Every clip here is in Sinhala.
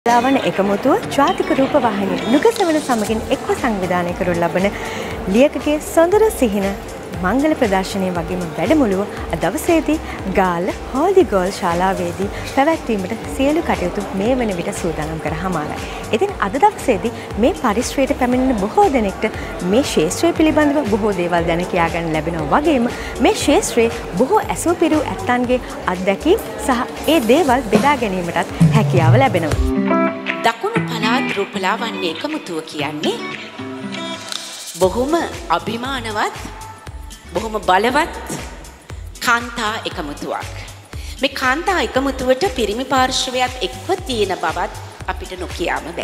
ලාවන එකමුතුව ජාතික රූපවාහිනිය නුගසවන සමගින් එක්ව සංවිධානය කරනු ලබන ලියකගේ සොඳුරු සිහින මංගල ප්‍රදර්ශනයේ වගේම වැඩමුළුව දවසේදී ගාල්ල හෝලිගෝල් ශාලාවේදී පැවැත්වීමට සියලු කටයුතු මේ වන විට සූදානම් කර හමාරයි. ඉතින් අද දවසේදී මේ පරිශ්‍රයට පැමිණෙන බොහෝ දෙනෙක්ට මේ ශාස්ත්‍රය පිළිබඳව බොහෝ දේවල් දැන කියා ගන්න ලැබෙනවා වගේම මේ ශාස්ත්‍රයේ බොහෝ ඇසූ පිරූ ඇත්තන්ගේ අත්දැකීම් සහ ඒ දේවල් බෙදා ගැනීමටත් හැකියාව ලැබෙනවා. දකුණු පළාත් රූපලාවන්‍ය එකමුතුව කියන්නේ බොහොම අභිමානවත් බොහොම බලවත් කාන්තා එකමුතුවක්. මේ කාන්තා එකමුතුවට පිරිමි පාර්ශවයක් එක්ව තියෙන බවත් අපිට නොකියාම බෑ.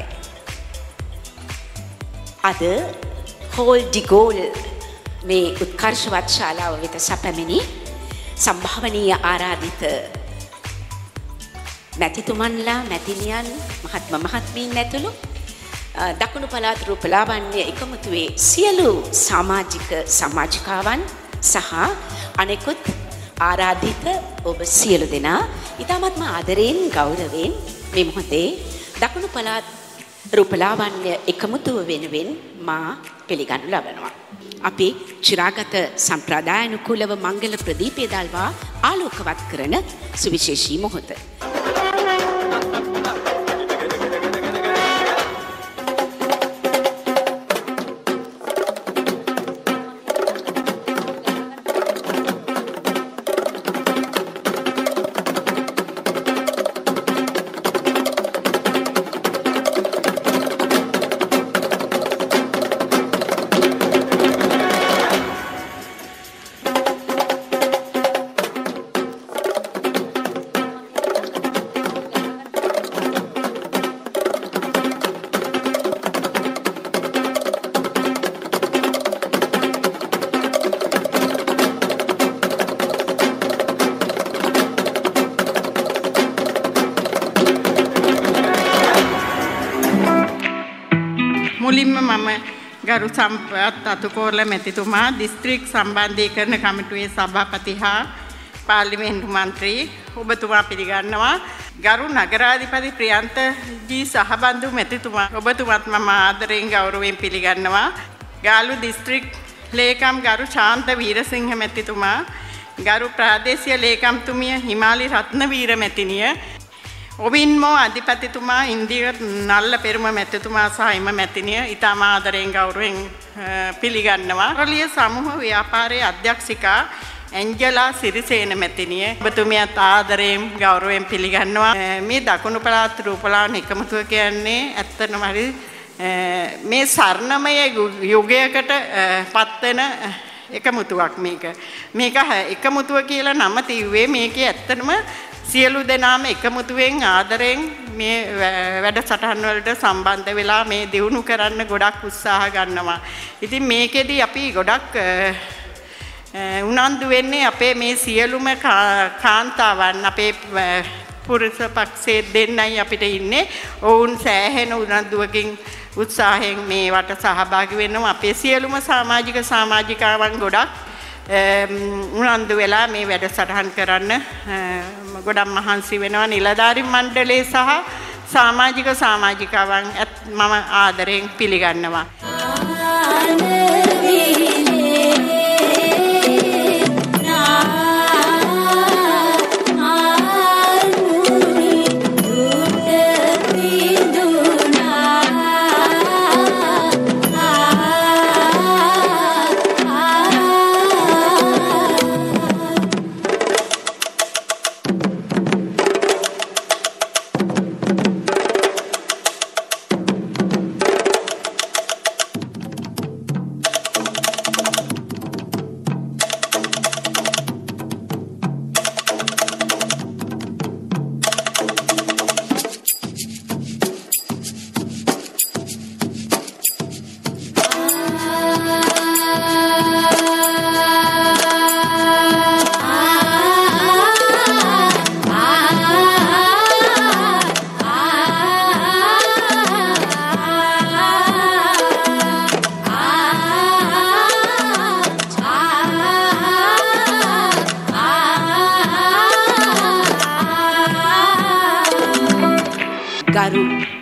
අද හෝල් ඩිගෝල් මේ උත්කර්ෂවත් ශාලාව වෙත සැපැමිණි සම්භාවනීය ආරාධිත මැතිතුමන්ලා මැතිනියන් මහත්ම මහත්මීන් ඇතුළු දකුණු පළාත් රූපලාවන්‍ය එකමුතුවේ සියලු සමාජික සමාජිකාවන් සහ අනෙකුත් ආරාධිත ඔබ සියලු දෙනා ඉතාමත්ම ආදරයෙන් ගෞරවයෙන් මේ මොහොතේ දකුණු පළාත් රූපලාවන්‍ය එකමුතුව වෙනුවෙන් මා පිළිගනු ලබනවා. අපි චිරාගත සම්ප්‍රදායානුකූලව මංගල ප්‍රදීපය දල්වා ආලෝකවත් කරන සුවිශේෂී මොහොත. මුලින්ම මම ගරු සම්පත් අතුකෝරළ මැතිතුමා දිස්ත්‍රික් සම්බන්ධීකරණ කමිටුවේ සභාපති හා පාර්ලිමේන්තු මන්ත්‍රී ඔබතුමා පිළිගන්නවා. ගරු නගරාධිපති ප්‍රියන්ත ජී සහබන්දු මැතිතුමා ඔබතුමාත් මම ආදරයෙන් ගෞරවයෙන් පිළිගන්නවා. ගාල්ල දිස්ත්‍රික් ලේකම් ගරු ශාන්ත වීරසිංහ මැතිතුමා, ගරු ප්‍රාදේශීය ලේකම්තුමිය හිමාලි රත්නවීර මැතිණිය, ඔබින්මෝ අධිපතිතුමා ඉන්දිය නල්ල පෙරුම මැතිතුමා සහ එම මැතිණිය ඉතාම ආදරයෙන් ගෞරවයෙන් පිළිගන්නවා. රලිය සමූහ ව්‍යාපාරයේ අධ්‍යක්ෂිකා ඇන්ජලා සිරිසේන මැතිණිය ඔබතුමියත් ආදරයෙන් ගෞරවයෙන් පිළිගන්නවා. මේ දකුණු පළාත් රූපලාවන්‍ය එකමුතුව කියන්නේ ඇත්තටම හරි මේ සර්ණමය යුගයකට පත්වෙන එකමුතුවක් මේක. මේක එකමුතුව කියලා නම තියුවේ මේකේ ඇත්තටම සියලු දෙනාම එකමුතුවෙන් ආදරෙන් මේ වැඩසටහන් වලට සම්බන්ධ වෙලා මේ දියුණු කරන්න ගොඩක් උත්සාහ ගන්නවා. ඉතින් මේකෙදි අපි ගොඩක් උනන්දු වෙන්නේ අපේ මේ සියලුම කාන්තාවන් අපේ පුරුෂ පක්ෂයේ දෙන්නයි අපිට ඉන්නේ. ඔවුන් සෑහෙන උනන්දුවකින් උත්සාහයෙන් මේවට සහභාගී වෙනවා. අපේ සියලුම සමාජික සමාජිකාවන් ගොඩක් උනන්දු වෙලා මේ වැඩසටහන් කරන්න ගොඩක් මහන්සි වෙනවා. නිලධාරි මණ්ඩලයේ සහ සමාජික සමාජිකාවන් මම ආදරයෙන් පිළිගන්නවා.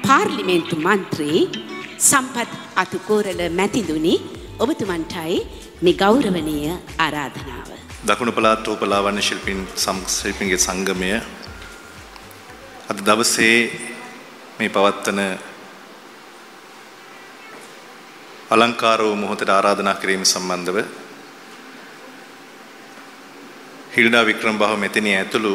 පාර්ලිමේන්තු මන්ත්‍රී සම්පත් අතුකෝරළ මැතිදුනි ඔබතුමන්ටයි මේ ගෞරවනීය ආරාධනාව. දකුණු පළාත් රූපලාවන්‍ය ශිල්පීන්ගේ සංගමය අද දවසේ මේ පවත්වන අලංකාර වූ මොහොතට ආරාධනා කිරීම සම්බන්ධව හිල්ඩා වික්‍රමබාහු මෙතනිය ඇතුළු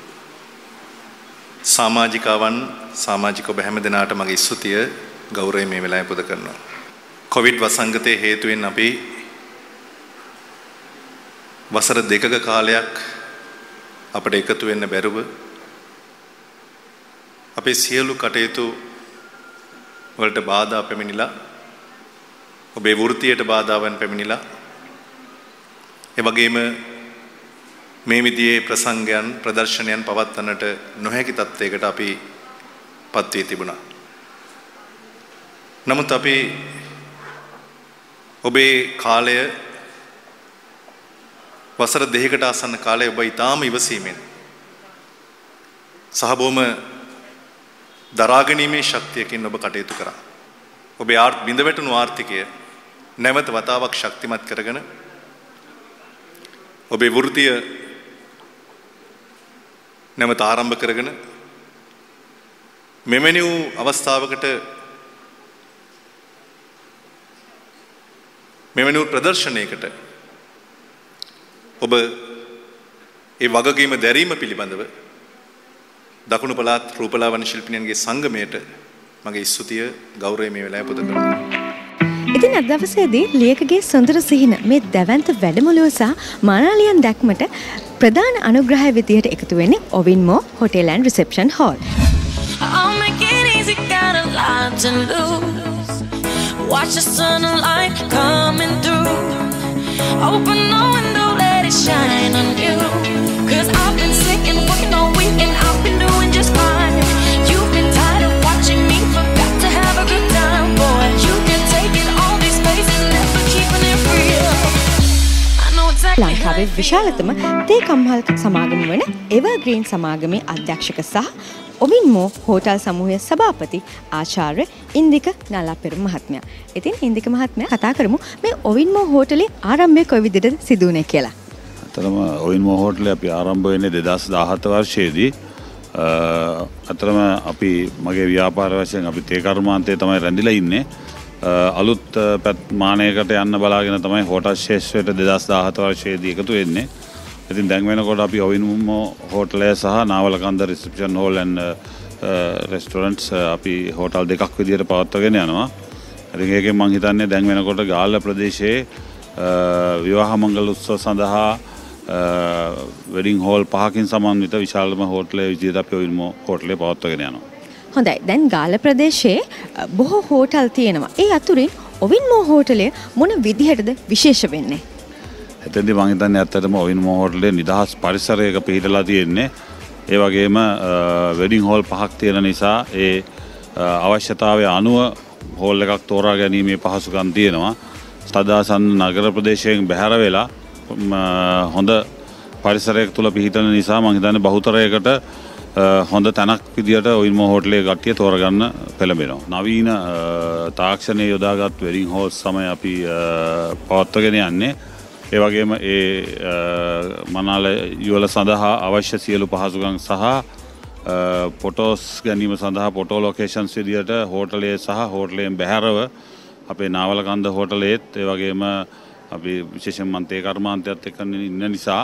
සමාජිකවන් සමාජික ඔබ හැම දෙනාට මගේ ස්තුතිය ගෞරවය මේ වෙලාවේ පුද කරනවා. කොවිඩ් වසංගතයේ හේතුවෙන් අපි වසර දෙකක කාලයක් අපිට එකතු වෙන්න බැරුව අපේ සියලු කටයුතු වලට බාධා පැමිණිලා ඔබේ වෘත්තියට බාධාවන් පැමිණිලා ඒ වගේම මේ විදිහේ ප්‍රසංගයන් ප්‍රදර්ශනයන් පවත්වන්නට නොහැකි තත්ත්වයකට අපි පත් වී තිබුණා. නමුත් අපි ඔබේ කාලය වසර දෙකකට ආසන්න කාලය ඔබ ඊටාම ඉවසීමෙන් සහ බොහොම දරාගැනීමේ ශක්තියකින් ඔබ කටයුතු කරා. ඔබේ බිඳවැටුණු ආර්ථිකය නැවත වතාවක් ශක්තිමත් කරගෙන ඔබේ වෘත්තිය නැවත ආරම්භ කරගෙන මෙවැනි වූ අවස්ථාවකට මෙවැනි වූ ප්‍රදර්ශනයකට ඔබ ඒ වගකීම දැරීම පිළිබඳව දකුණු පළාත් රූපලාවන්‍ය ශිල්පිනියන්ගේ සංගමයට මගේ ස්තුතිය ගෞරවය මේ වෙලාවේ පුද කරනවා. ඉතින් අද දවසේදී ලියකගේ සොඳුරු සිහින මේ දැවැන්ත වැඩමුළුව සහ මානාලියන් දැක්මට ප්‍රධාන අනුග්‍රහය විදියට එකතු වෙන්නේ ඔවින්මෝ hotel and reception hall. Watch the sunlight coming through. Open the window, let it shine on you. 'Cause I've been sick and working all week and I've been doing just fine. You've been tired of watching me, forgot to have a good time, boy. You can take it all these places, never keeping it real. I know exactly. ලංකාවේ විශාලතම තේ කම්හල් සමාගම වන එවර්ග්‍රීන් සමාගමේ අධ්‍යක්ෂක සහ ඔවින්මෝ හෝටල් සමූහයේ සභාපති ආචාර්ය ඉන්දික නලාපෙරුම් මහත්මයා. ඉතින් ඉන්දික මහත්මයා කතා කරමු මේ ඔවින්මෝ හෝටලේ ආරම්භය කොයි විදිහට සිදු වුණේ කියලා. අතරම ඔවින්මෝ හෝටලේ අපි ආරම්භ වෙන්නේ 2017 වර්ෂයේදී. අතරම අපි මගේ ව්‍යාපාර වශයෙන් අපි තේ කර්මාන්තයේ තමයි රැඳිලා ඉන්නේ. අලුත් මානයකට යන්න බලාගෙන තමයි හෝටල් ශේෂ්ත්‍රයට 2017 වර්ෂයේදී එකතු වෙන්නේ. ඉතින් දැන් වෙනකොට අපි ඔවින්මෝ හෝටලය සහ Nawalakanda reception hall and restaurants අපි හෝටල් දෙකක් විදියට පවත්වාගෙන යනවා. ඉතින් ඒකෙන් මම හිතන්නේ දැන් වෙනකොට ගාල්ල ප්‍රදේශයේ විවාහ මංගල උත්සව සඳහා වෙඩින් හෝල් 5කින් සමන්විත විශාලම හෝටලය විදියට අපි ඔවින්මෝ හෝටලය පවත්වාගෙන යනවා. හොඳයි. දැන් ගාල්ල ප්‍රදේශයේ බොහෝ හෝටල් තියෙනවා. ඒ අතුරින් ඔවින්මෝ හෝටලය මොන විදිහටද විශේෂ වෙන්නේ? එතෙන්දී මම හිතන්නේ ඇත්තටම ඔවින්මෝ හෝටලේ නිදහස් පරිසරයක පිහිටලා තියෙන්නේ. ඒ වගේම වෙඩින් හෝල් 5ක් තියෙන නිසා ඒ අවශ්‍යතාවය අනුව හෝල් එකක් තෝරා ගැනීමේ පහසුකම් තියෙනවා. සදාසන්න නගර ප්‍රදේශයෙන් බැහැර වෙලා හොඳ පරිසරයක තුල පිහිටන නිසා මම හිතන්නේ බහුතරයකට හොඳ තැනක් විදියට ඔවින්මෝ හෝටලේ කට්ටිය තෝරගන්න පෙළඹෙනවා. නවීන තාක්ෂණයේ යොදාගත් වෙඩින් හෝල්ස් තමයි අපි පවත්වාගෙන යන්නේ. ඒ වගේම ඒ මනාල යුවල සඳහා අවශ්‍ය සියලු පහසුකම් සහ ෆොටෝස් ගැනීම සඳහා ෆොටෝ ලොකේෂන්ස් විදියට හෝටලයේ සහ හෝටලයෙන් බැහැරව අපේ නාවලකන්ද හෝටලයේත් ඒ වගේම අපි විශේෂයෙන් මන්තේ කර්මාන්තයත් එක්ක ඉන්න නිසා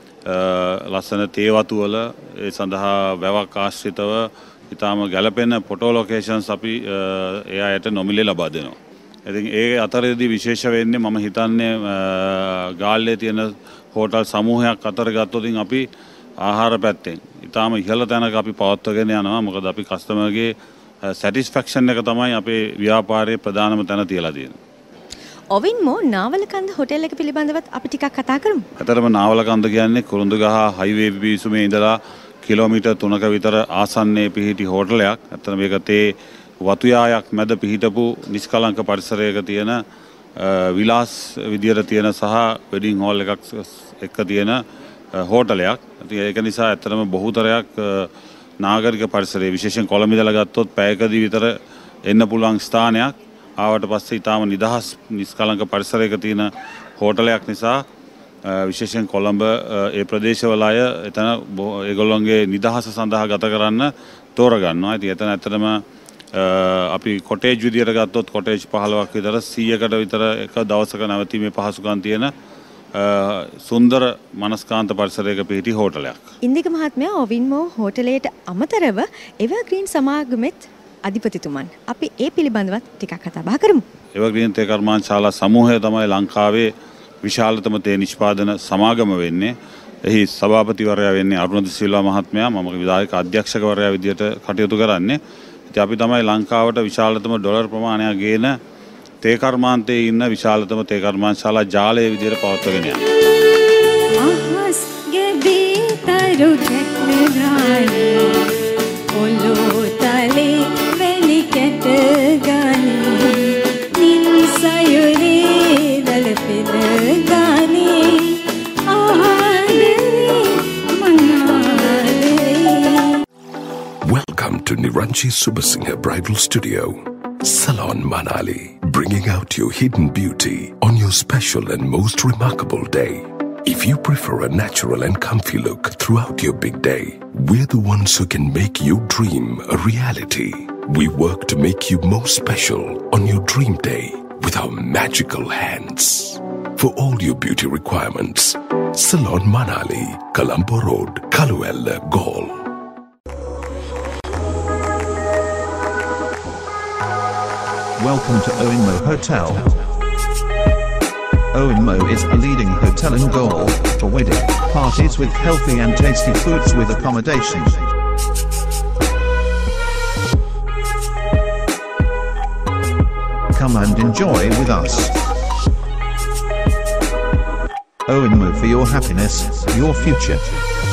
ලස්සන තේ වතු වල ඒ සඳහා වැවක් ආශ්‍රිතව ඊටාම ගැළපෙන ෆොටෝ ලොකේෂන්ස් අපි ඒ අයට නොමිලේ ලබා දෙනවා. ඉතින් ඒ අතරේදී විශේෂ වෙන්නේ මම හිතන්නේ ගාල්ලේ තියෙන හෝටල් සමූහයක් අතර ගත්තොත් අපි ආහාර පැත්තෙන් ඊටාම ඉහළ තැනක අපි පවත්වාගෙන යනවා. මොකද අපි කස්ටමර්ගේ සැටිස්ෆැක්ෂන් එක තමයි අපේ ව්‍යාපාරයේ ප්‍රධානම තැන තියලා තියෙන්නේ. ඔවින්මෝ නාවලකන්ද හෝටල් එක පිළිබඳවත් අපි ටිකක් කතා කරමු. අතරම නාවලකන්ද කියන්නේ කුරුඳුගහ හයිවේ පිවිසුමේ ඉඳලා කිලෝමීටර් 3ක විතර ආසන්නයේ පිහිටි හෝටලයක්. අතන මේක තේ වතුයායක් මැද පිහිටපු නිෂ්කලංක පරිසරයක තියෙන විලාස් විදියට තියෙන සහ වෙඩින් හෝල් එකක් එක්ක තියෙන හෝටලයක්. ඉතින් ඒක නිසා ඇත්තටම බහුතරයක් නාගරික පරිසරයේ විශේෂයෙන් කොළඹ ඉඳලා ගත්තොත් පැයකදී විතර එන්න පුළුවන් ස්ථානයක්. ආවට පස්සේ ඊටාම නිදහස් නිස්කලංක පරිසරයක තියෙන හෝටලයක් නිසා විශේෂයෙන් කොළඹ ඒ ප්‍රදේශවල අය එතන ඒගොල්ලන්ගේ නිදහස සඳහා ගත කරන්න තෝරගන්නවා. ඉතින් එතන ඇත්තටම අපි කොටේජ් විදියට ගත්තොත් කොටේජ් 15ක් විතර 100කට විතර එක දවසක නැවතීමේ පහසුකම් තියෙන සුන්දර මනස්කාන්ත පරිසරයක පිහිටි හෝටලයක්. ඉන්දික මහත්මයා ඔවින්මෝ හෝටලයට අමතරව එවර්ග්‍රීන් සමාගමෙත් අධිපතිතුමන්. අපි ඒ පිළිබඳවත් ටිකක් කතා බහ කරමු. එවර්ග්‍රීන් තේ කර්මාන්තශාලා සමූහය තමයි ලංකාවේ විශාලතම තේ නිෂ්පාදන සමාගම වෙන්නේ. එහි සභාපතිවරයා වෙන්නේ අරුණ සිල්වා මහත්මයා. මම විධායක අධ්‍යක්ෂකවරයා විදියට කටයුතු කරන්නේ. ඉතින් අපි තමයි ලංකාවට විශාලතම ඩොලර් ප්‍රමාණයක් ගේන තේ කර්මාන්තයේ ඉන්න විශාලතම තේ කර්මාන්තශාලා ජාලය විදියට පවත්වාගෙන යන්නේ. අහස් ගෙබී තරු දැක්නගානි ඔලෝ තලේ වෙලි කැට ගානි නින් සයුරේ දල පෙළ ගානි Welcome to Niranji Subasinghe Bridal Studio, Salon Manali, bringing out your hidden beauty on your special and most remarkable day. If you prefer a natural and comfy look throughout your big day, we're the ones who can make your dream a reality. We work to make you more special on your dream day with our magical hands. For all your beauty requirements, Salon Manali, Colombo Road, Kaluella, Gaul. Welcome to Oinmo Hotel. Oinmo is a leading hotel in Gaul for wedding parties with healthy and tasty foods with accommodation. Come and enjoy with us. Oinmo for your happiness, your future.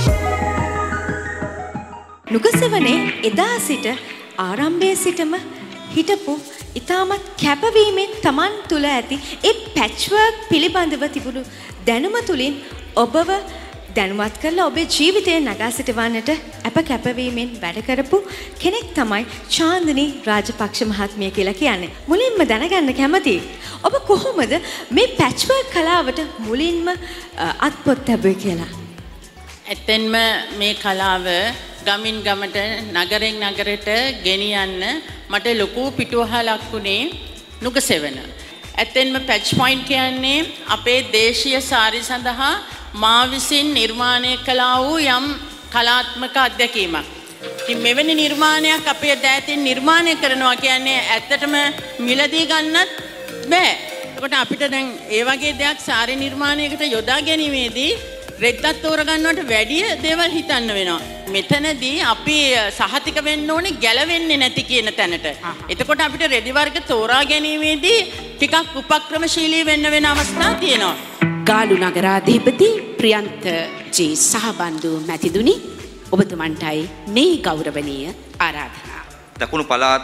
නුගසවනේ එදා සිට ආරම්භයේ සිටම හිටපු ඉතාමත් කැපවීමෙන් Taman තුල ඇති ඒ පැච්වර්ක් පිළිබඳව තිබුණු දැනුම තුලින් ඔබව දැනුවත් කරලා ඔබේ ජීවිතය නගා සිටවන්නට අප කැපවීමෙන් වැඩ කරපු කෙනෙක් තමයි චාන්දිනී රාජපක්ෂ මහත්මිය කියලා කියන්නේ. මුලින්ම දැනගන්න කැමතියි. ඔබ කොහොමද මේ පැච්වර්ක් කලාවට මුලින්ම අත්පොත් ලැබුවේ කියලා? ඇත්තෙන්ම මේ කලාව ගමින් ගමට නගරෙන් නගරයට ගෙනියන්න මට ලොකු පිටුවහලක් වුණේ නුගසෙවන. ඇත්තෙන්ම පැච් පොයින්ට් කියන්නේ අපේ දේශීය සාරි සඳහා මා විසින් නිර්මාණය කළා වූ යම් කලාත්මක අත්දැකීමක්. ඉතින් මෙවැනි නිර්මාණයක් අපේ දෑතින් නිර්මාණය කරනවා කියන්නේ ඇත්තටම මිලදී ගන්නත් බෑ. ඒකට අපිට දැන් ඒ වගේ දෙයක් සාරි නිර්මාණයකට යොදා ගැනීමේදී රෙද්දක් තෝරගන්නවට වැඩිය දේවල් හිතන්න වෙනවා. මෙතනදී අපි සහතික වෙන්න ඕනේ ගැලවෙන්නේ නැති කියන තැනට. එතකොට අපිට රෙදි වර්ග තෝරා ගැනීමේදී ටිකක් උපක්‍රමශීලී වෙන්න වෙන අවස්ථා තියෙනවා. ගාලු නගරාධිපති ප්‍රියන්ත ජී සහබන්දු මැතිදුනි ඔබතුමන්ටයි මේ ගෞරවනීය ආරාධනාව. දකුණු පළාත්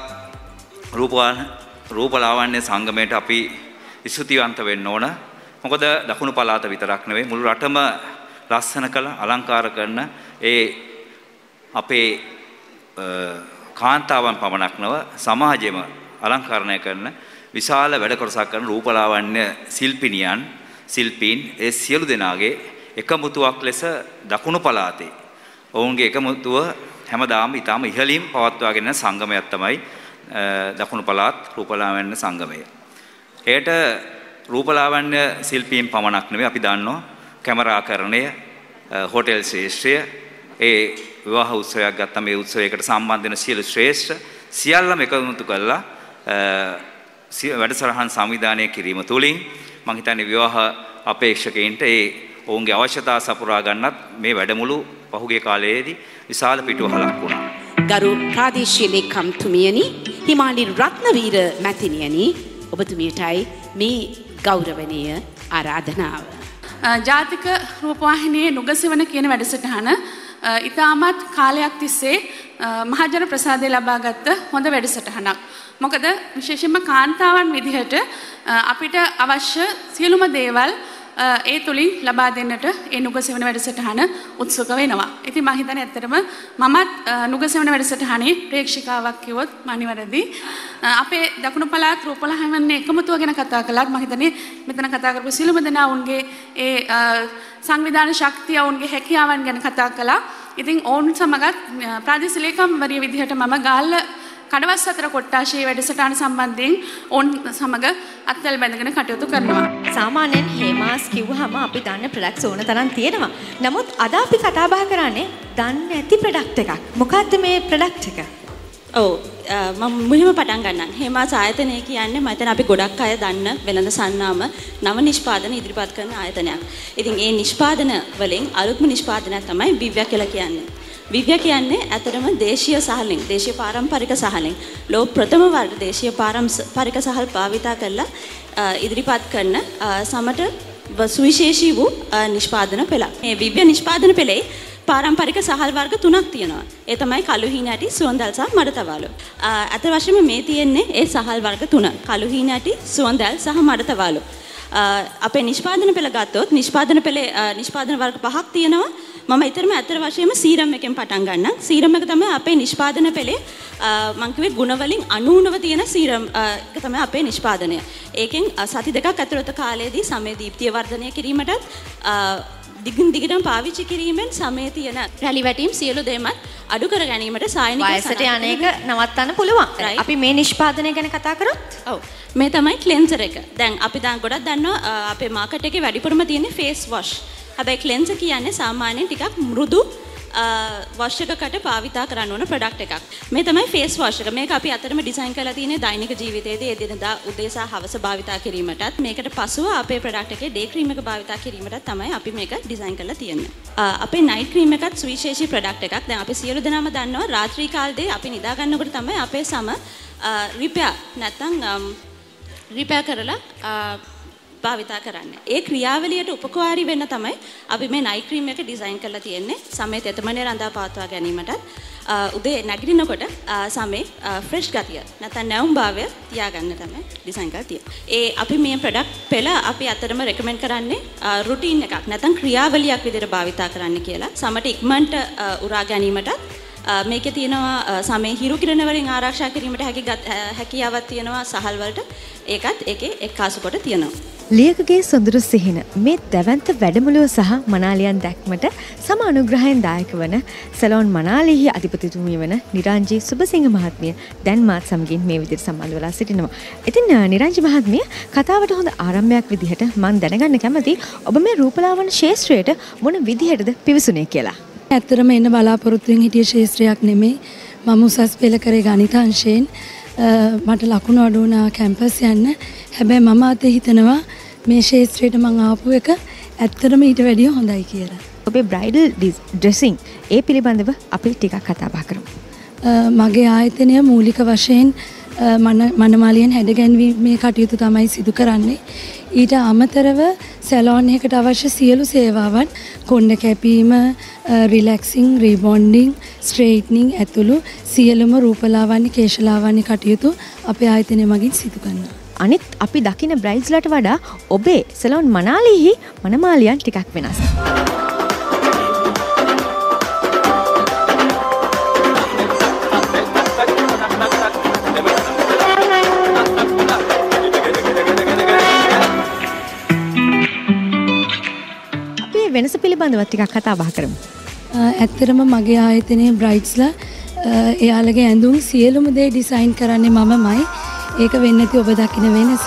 රූපලාවන්‍ය සංගමයට අපි ස්තුතිවන්ත වෙන්න ඕන. මොකද දකුණු පළාත විතරක් නෙවෙයි මුළු රටම ලස්සන කළ අලංකාර කරන ඒ අපේ කාන්තාවන් පමණක් නොව සමාජෙම අලංකරණය කරන විශාල වැඩ කොටසක් කරන රූපලාවන්‍ය ශිල්පීන් ඒ සියලු දෙනාගේ එකමුතුවක් ලෙස දකුණු පළාතේ ඔවුන්ගේ එකමුතුව හැමදාම ඊටාම ඉහළින් පවත්වාගෙන යන සංගමයක් තමයි දකුණු පළාත් රූපලාවන්‍ය සංගමය. ඒට රූපලාවන්‍ය ශිල්පීන් පමණක් නෙවෙයි අපි දන්නවා කැමරාකරණය හෝටල් ශ්‍රේෂ්ඨය ඒ විවාහ උත්සවයක් ගත්තම ඒ උත්සවයකට සම්බන්ධ වෙන සියලු ශ්‍රේෂ්ඨ සියල්ලම එකමුතු කරලා වැඩසටහන් සංවිධානය කිරීම තුළින් මම හිතන්නේ විවාහ අපේක්ෂකයින්ට ඒ ඔවුන්ගේ අවශ්‍යතා සපුරා ගන්නත් මේ වැඩමුළු පහුගිය කාලයේදී විශාල පිටුවහලක් වුණා. ගරු ප්‍රාදේශීය ලේකම්තුමියනි හිමාලි රත්නවීර මැතිණියනි ඔබතුමියටයි මේ ගෞරවනීය ආරාධනාව. ජාතික රූපවාහිනියේ නුගසෙවන කියන වැඩසටහන ඉතාමත් කාලයක් තිස්සේ මහජන ප්‍රසාදය ලබාගත් හොඳ වැඩසටහනක්. මොකද විශේෂයෙන්ම කාන්තාවන් විදිහට අපිට අවශ්‍ය සියලුම දේවල් ඒ තුලින් ලබා දෙන්නට ඒ නුගසෙවන වැඩසටහන උත්සුක වෙනවා. ඉතින් මම හිතන්නේ ඇත්තටම මමත් නුගසෙවන වැඩසටහනේ ප්‍රේක්ෂිකාවක් කිව්වොත් මම නිවැරදි. අපේ දකුණු පළාත් රූපලාවන්‍ය එකමුතුව ගැන කතා කළාත් මම හිතන්නේ මෙතන කතා කරපු සිළුම දෙනා උන්ගේ ඒ සංවිධාන ශක්තිය උන්ගේ හැකියාවන් ගැන කතා කළා. ඉතින් ඔවුන් සමගත් ප්‍රාදේශීය ලේකම්වරිය විදිහට මම ගාල්ල කඩවස් අතර කොට්ටාශයේ වැඩසටහන සම්බන්ධයෙන් ඔවුන් සමග අත්වැල් බැඳගෙන කටයුතු කරනවා. සාමාන්‍යයෙන් හේමාස් කිව්වහම අපි දන්න ප්‍රොඩක්ට්ස් ඕන තරම් තියෙනවා. නමුත් අද අපි කතා බහ කරන්නේ දන්නේ නැති ප්‍රොඩක්ට් එකක්. මොකක්ද මේ ප්‍රොඩක්ට් එක? ඔව් මම මුලින්ම පටන් ගන්නම්. හේමාස් ආයතනය කියන්නේ මම හිතන අපි ගොඩක් අය දන්න වෙළඳ සන්නාම නව නිෂ්පාදන ඉදිරිපත් කරන ආයතනයක්. ඉතින් ඒ නිෂ්පාදන වලින් අලුත්ම නිෂ්පාදනයක් තමයි විව්‍යා කියලා කියන්නේ. විව්‍යා කියන්නේ ඇතරම දේශීය සහලින්, දේශීය පාරම්පරික සහලින් ලෝක ප්‍රථම වර්ග දේශීය පාරම්පරික සහල් භාවිතා කරලා ඉදිරිපත් කරන සමට සුවිශේෂී වූ නිෂ්පාදන පෙළක්. මේ විව්‍යා නිෂ්පාදන පෙළේ පාරම්පරික සහල් වර්ග 3ක් තියෙනවා. ඒ තමයි කළු හීනැටි, සුවඳල් සහ මඩතවාලු. අත වශයෙන්ම මේ තියෙන්නේ ඒ සහල් වර්ග 3. කළු හීනැටි, සුවඳල් සහ මඩතවාලු. අපේ නිෂ්පාදන පෙළ ගත්තොත් නිෂ්පාදන පෙළේ නිෂ්පාදන වර්ග 5ක් තියෙනවා. මම ඊතරම අතර වශයෙන්ම සීරම් එකෙන් පටන් ගන්නම්. සීරම් එක තමයි අපේ නිෂ්පාදන පෙළේ මම කිව්වේ ගුණ වලින් 99 තියෙන සීරම් එක තමයි අපේ නිෂ්පාදනය. ඒකෙන් සති දෙකක් ඇතුළත කාලයේදී සමේ දීප්තිය වර්ධනය කිරීමටත් දිගින් දිගටම පාවිච්චි කිරීමෙන් සමේ තියෙන රැලි වැටීම් සියලු දේමත් අඩු කර ගැනීමට සායනික වයසට යන්නේක නවත්තන්න පුළුවන්. අපි මේ නිෂ්පාදනය ගැන කතා කරොත් ඔව් මේ තමයි ක්ලෙන්සර් එක. දැන් අපි ගොඩක් දන්නවා අපේ මාකට් එකේ වැඩිපුරම තියෙන්නේ ෆේස් වොෂ්. හැබැයි ක්ලෙන්සර් කියන්නේ සාමාන්‍යයෙන් ටිකක් මෘදු වොෂ් එකකට භාවිතා කරන්න ඕන ප්‍රොඩක්ට් එකක්. මේ තමයි ෆේස් වොෂ් එක. මේක අපි අතරම ඩිසයින් කරලා තියෙන්නේ දෛනික ජීවිතයේදී එදිනදා උදේ සහ හවස භාවිතා කිරීමටත් මේකට පසුව අපේ ප්‍රොඩක්ට් එකේ ඩේ ක්‍රීම් එක භාවිතා කිරීමටත් තමයි අපි මේක ඩිසයින් කරලා තියෙන්නේ. අපේ නයිට් ක්‍රීම් එකත් සුවිශේෂී ප්‍රොඩක්ට් එකක්. දැන් අපි සියලු දෙනාම දන්නවා රාත්‍රී කාලේ අපි නිදා ගන්නකොට තමයි අපේ සම රිපෙයාර් නැත්නම් රිපෙයාර් කරලා භාවිතා කරන්නේ. ඒ ක්‍රියාවලියට උපකාරී වෙන්න තමයි අපි මේ නයිට් ක්‍රීම් එක ඩිසයින් කරලා තියෙන්නේ. සමේ තෙතමනේ රඳා පවත්වා ගැනීමට උදේ නැගිටිනකොට සමේ ෆ්‍රෙෂ් ගතිය නැත්නම් නැවුම් භාවය තියාගන්න තමයි ඩිසයින් කරලා තියෙන්නේ. ඒ අපි මේ ප්‍රොඩක්ට් පෙළ අපි අතරම රෙකමෙන්ඩ් කරන්නේ රුටීන් එකක් නැත්නම් ක්‍රියාවලියක් විදිහට භාවිතා කරන්න කියලා. සමට ඉක්මනට උරා ගැනීමටත් මේකේ තියෙනවා සමේ හිරු කිරණ වලින් ආරක්ෂා කිරීමට හැකියාවක් තියෙනවා සහල් වලට. ඒකත් ඒකේ එක්කාසු කොට තියෙනවා. ලියකගේ සොඳුරු සිහින මේ දැවැන්ත වැඩමුළුව සහ මනාලියන් දැක්මට සම අනුග්‍රහයෙන් දායක වන සැලොන් මනාලිහි අධිපතිතුමිය වන නිරංජී සුබසිංහ මහත්මිය දැන් මාත් සමගින් මේ විදිහට සම්බන්ධ වෙලා සිටිනවා. ඉතින් නිරංජී මහත්මිය කතාවට හොඳ ආරම්භයක් විදිහට මම දැනගන්න කැමතියි ඔබ මේ රූපලාවන්‍ය ශාස්ත්‍රයට මොන විදිහටද පිවිසුනේ කියලා. ඇත්තටම එන්න බලාපොරොත්තුෙන් හිටිය ශාස්ත්‍රයක් නෙමෙයි. මම උසස් පෙළ කරේ ගණිත අංශයෙන් මට ලකුණු අඩු වුණා කැම්පස් යන්න. හැබැයි මම අද හිතනවා මේ ශාස්ත්‍රයට මම ආපු එක ඇත්තටම ඊට වැඩිය හොඳයි කියලා. ඔබේ බ්‍රයිඩල් ඩ්‍රෙසිං ඒ පිළිබඳව අපි ටිකක් කතා බහ කරමු. මගේ ආයතනය මූලික වශයෙන් මනමාලියන් හැඩගැන්වීමේ කටයුතු තමයි සිදු කරන්නේ. ඊට අමතරව සැලොන් එකකට අවශ්‍ය සියලු සේවාවන් කොණ්ඩ කැපීම, රිලැක්සිං, රීබොන්ඩිං, ස්ට්‍රේට්නිං ඇතුළු සියලුම රූපලාවන්‍ය කේශලාවන්‍ය කටයුතු අපේ ආයතනය මගින් සිදු කරනවා. අනිත් අපි දකින බ්‍රයිඩ්ස්ලට වඩා ඔබේ සැලොන් මනාලිහි මනමාලියන් ටිකක් වෙනස්. වෙනස පිළිබඳව ටිකක් කතා බහ කරමු. ඇත්තටම මගේ ආයතනයේ බ්‍රයිඩ්ස්ලා එයාලගේ ඇඳුම් සියලුම දේ ඩිසයින් කරන්නේ මමමයි. ඒක වෙන්නේ නැති ඔබ දකින වෙනස.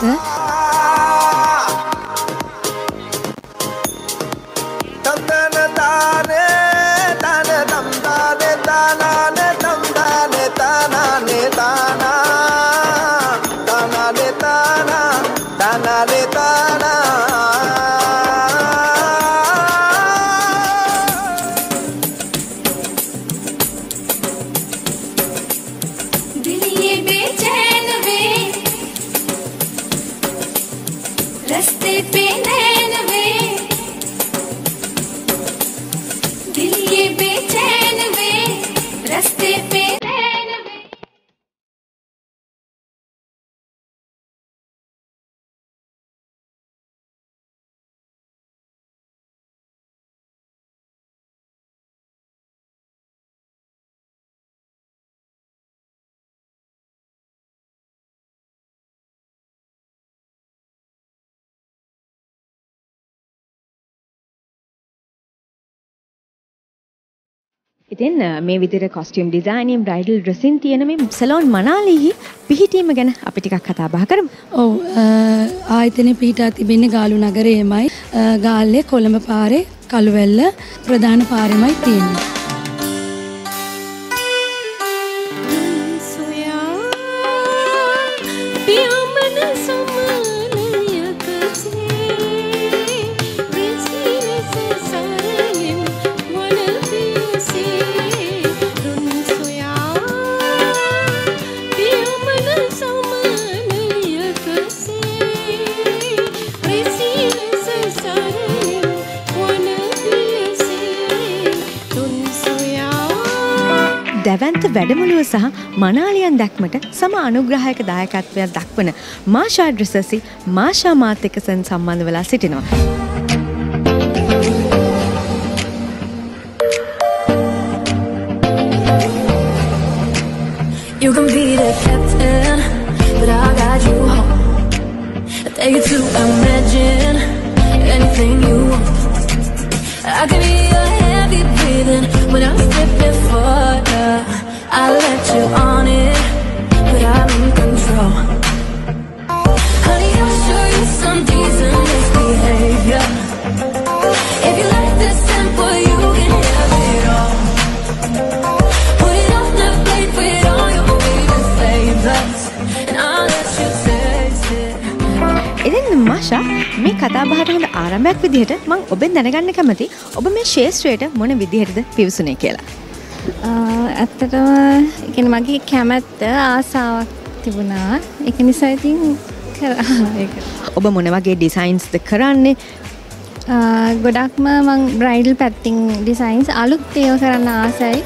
ඉතින් මේ විදිහට costume designing, bridal dressing තියෙන මේ salon මනාලිහි පිහිටීම ගැන අපි ටිකක් කතා බහ කරමු. ඔව් ආයතනයේ පිහිටා තිබෙන්නේ ගාලු නගරයේමයි. ගාල්ලේ කොළඹ පාරේ කළුවැල්ල ප්‍රධාන පාරෙමයි තියෙන්නේ. දැවන්ත වැඩමුළුව සහ මනාලියන් දැක්මට සම අනුග්‍රහයක දායකත්වයක් දක්වන මාෂා ඩ්‍රෙසර්සි මාෂා මාත් එක්ක සම්බන්ධ වෙලා සිටිනවා. You can be the captain, but I got you home. I take you to imagine anything you want. I can be your heavy breathing when I'm stepping forward. I let you on it, but I'm in control. Honey, I'll show you some decent misbehavior. If you like this simple, you can have it all. Put it on the plate with all your favorite flavors, and I'll let you taste it. ඉතින් මාෂා මේ කතා බහට හොඳ ආරම්භයක් විදිහට මම ඔබෙන් දැනගන්න කැමති ඔබ මේ ශාස්ත්‍රයට මොන විදිහටද පිවිසුනේ කියලා. ඇත්තටම කියන්නේ මගේ කැමැත්ත ආසාවක් තිබුණා. ඒක නිසා ඉතින් කරා ඒක. ඔබ මොන වගේ ඩිසයින්ස්ද කරන්නේ? ගොඩක්ම මම බ්‍රයිඩල් පැටිං ඩිසයින්ස් අලුත් ඒවා කරන්න ආසයි.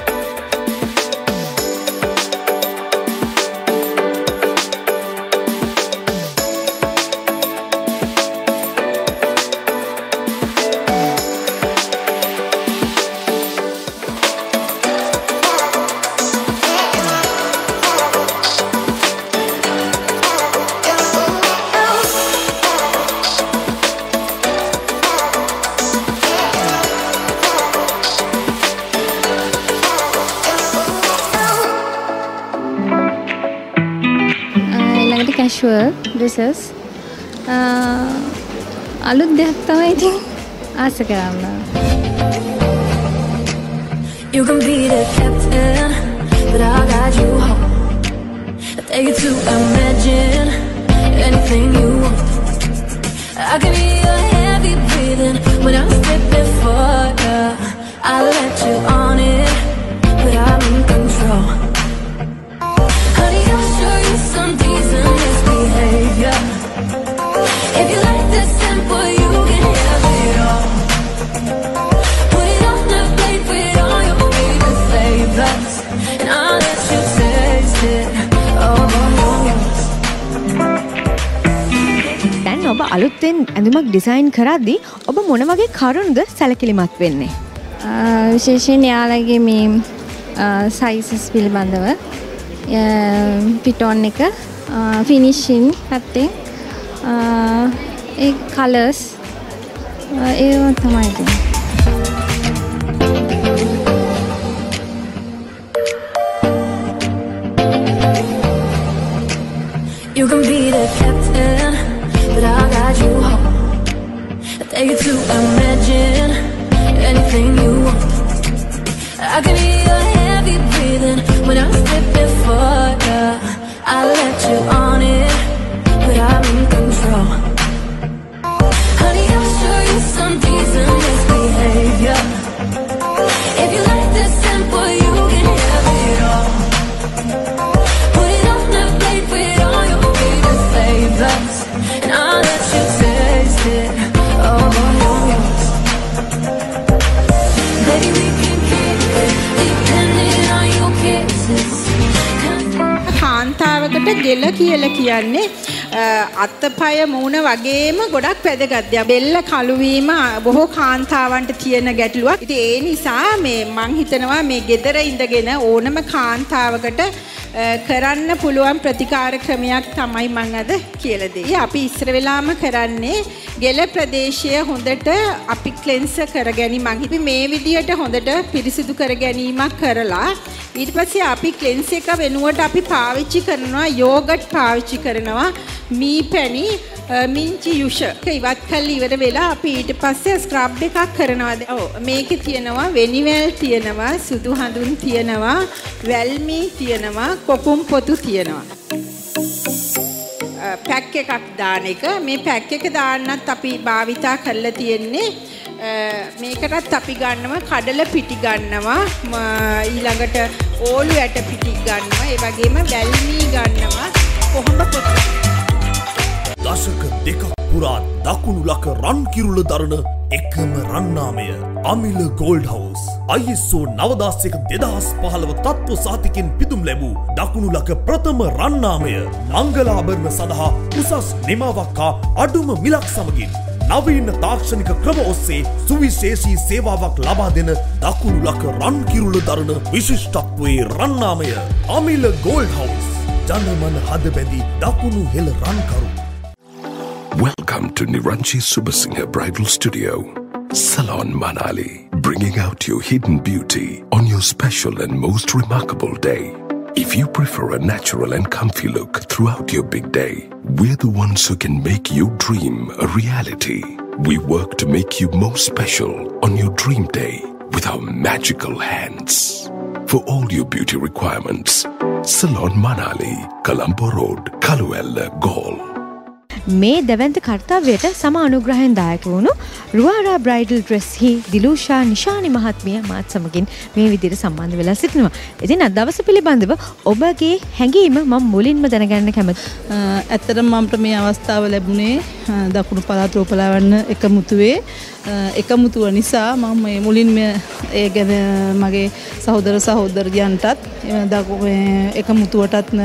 Casual dresses. අලුත් දෙයක් තමයි ඉතින් ආස කරන්නේ. You can be the captain, but I got you home. I take you to imagine anything you want. I can be your heavy breathing when I'm stepping forward. I let you on it, but I'm in control. Honey, I'll show you some decent misbehavior. If you like this simple, you can have it all. Put it on the plate with all your favorite flavors, and I'll let you taste it. දැන් ඔබ අලුතෙන් ඇඳුමක් ඩිසයින් කරද්දී ඔබ මොන වගේ කරුණුද සැලකිලිමත් වෙන්නේ? විශේෂයෙන් යාළගේ මේ සයිසස් පිළිබඳව පිටෝන් එක ෆිනිෂින් පැත්තෙන් ඒ කලර්ස් ඒව තමයි තියෙන්නේ. You can be the captain, but I got you home. I take you to imagine anything you want. I can be your heavy breathing when I'm stepping forward. I let you on it, but I'm in control. Honey, I'll show you some decent misbehavior. If you like this simple, you can have it all. Put it on the plate with all your favorite flavors, and I'll let you taste it. Oh, yours. Baby, we can keep it, depending on your kisses. කාන්තාවකට ගෙල කියලා කියන්නේ අත්පය මූණ වගේම ගොඩක් වැදගත් දෙයක්. බෙල්ල කළු වීම බොහෝ කාන්තාවන්ට තියෙන ගැටලුවක්. ඉතින් ඒ නිසා මේ මං හිතනවා මේ gedara ඉඳගෙන ඕනම කාන්තාවකට කරන්න පුළුවන් ප්‍රතිකාර ක්‍රමයක් තමයි මම අද කියලා දෙන්නේ. අපි ඉස්සර වෙලාම කරන්නේ ගෙල ප්‍රදේශය හොඳට අපි ක්ලෙන්සර් කරගැනීම. අපි මේ විදියට හොඳට පිරිසිදු කර ගැනීමක් කරලා ඊට පස්සේ අපි ක්ලෙන්ස් එක වෙනුවට අපි පාවිච්චි කරනවා යෝගට් පාවිච්චි කරනවා මී පැණි මිංචි යුෂ ඉවත් කරලා ඉවර වෙලා අපි ඊට පස්සේ ස්ක්‍රබ් එකක් කරනවා. ඔව් මේකේ තියෙනවා වෙනිවැල් තියෙනවා සුදු හඳුන් තියෙනවා වැල්මී තියෙනවා කොපුම් පොතු තියෙනවා. පැක් එකක් දාන එක මේ පැක් එක දාන්නත් අපි භාවිතා කරලා තියෙන්නේ. මේකටත් අපි ගන්නවා කඩල පිටි ගන්නවා ඊළඟට ඕලු ඇට පිටි ගන්නවා ඒ වගේම වැල්මී ගන්නවා කොහොඹ පොතු. දශක දෙකක් පුරා දකුණු ලක රන් කිරුළ දරන එකම රන්නාමය අමිල ගෝල්ඩ් හවුස් ISO 9001/2015 තත්ත්ව සහතිකින් පිදුම් ලැබූ දකුණු ලක ප්‍රථම රන්නාමය මංගලාභරණ සඳහා උසස් නිමාවක් හා අඩුම මිලක් සමගින් නවීන තාක්ෂණික ක්‍රම ඔස්සේ සුවිශේෂී සේවාවක් ලබා දෙන දකුණු ලක රන් කිරුළ දරන විශිෂ්ටත්වයේ රන්නාමය අමිල ගෝල්ඩ් හවුස් ජනමන හද බැඳි දකුණු හෙළ රන්කරු. Welcome to Niranchi Subasinghe Bridal Studio, Salon Manali, bringing out your hidden beauty on your special and most remarkable day. If you prefer a natural and comfy look throughout your big day, we're the ones who can make your dream a reality. We work to make you more special on your dream day with our magical hands. For all your beauty requirements, Salon Manali, Colombo Road, Kaluella, Gaul. මේ දැවැන්ත කර්තව්‍යයට සම අනුග්‍රහයෙන් දායක වුණු රුවාරා බ්‍රයිඩල් ඩ්‍රෙස් හි දිලූෂා නිශානි මහත්මිය මාත් සමගින් මේ විදිහට සම්බන්ධ වෙලා සිටිනවා. ඉතින් අද දවස පිළිබඳව ඔබගේ හැඟීම මම මුලින්ම දැනගන්න කැමතියි. ඇත්තටම මට මේ අවස්ථාව ලැබුණේ දකුණු පළාත් රූපලාවන්‍ය එකමුතුව නිසා මම මේ මුලින්ම ඒ ගැන මගේ සහෝදර සහෝදරියන්ටත් එකමුතුවටත්